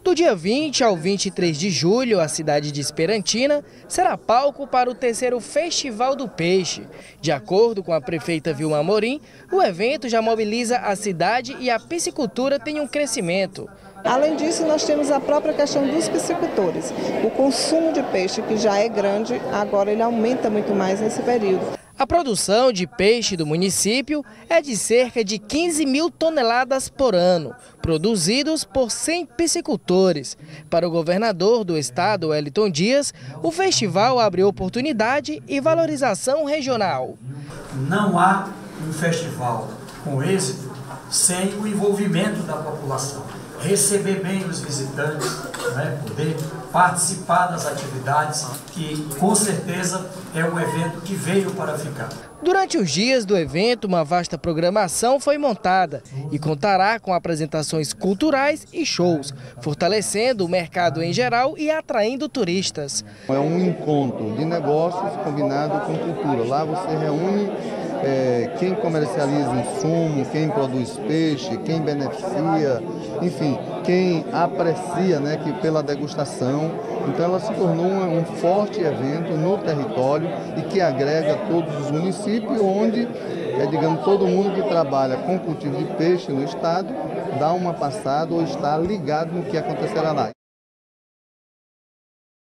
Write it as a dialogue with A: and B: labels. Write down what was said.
A: Do dia 20 ao 23 de julho, a cidade de Esperantina será palco para o terceiro Festival do Peixe. De acordo com a prefeita Vilma Amorim, o evento já mobiliza a cidade e a piscicultura tem um crescimento.
B: Além disso, nós temos a própria questão dos piscicultores. O consumo de peixe, que já é grande, agora ele aumenta muito mais nesse período.
A: A produção de peixe do município é de cerca de 15 mil toneladas por ano, produzidos por 100 piscicultores. Para o governador do estado, Wellington Dias, o festival abre oportunidade e valorização regional.
C: Não há um festival com êxito sem o envolvimento da população. Receber bem os visitantes, poder participar das atividades, que com certeza é um evento que veio para ficar.
A: Durante os dias do evento, uma vasta programação foi montada e contará com apresentações culturais e shows, fortalecendo o mercado em geral e atraindo turistas.
D: É um encontro de negócios combinado com cultura. Lá você reúne quem comercializa insumo, quem produz peixe, quem beneficia, enfim, quem aprecia que pela degustação. Então ela se tornou um forte evento no território e que agrega todos os municípios, onde, digamos, todo mundo que trabalha com cultivo de peixe no estado dá uma passada ou está ligado no que acontecerá lá.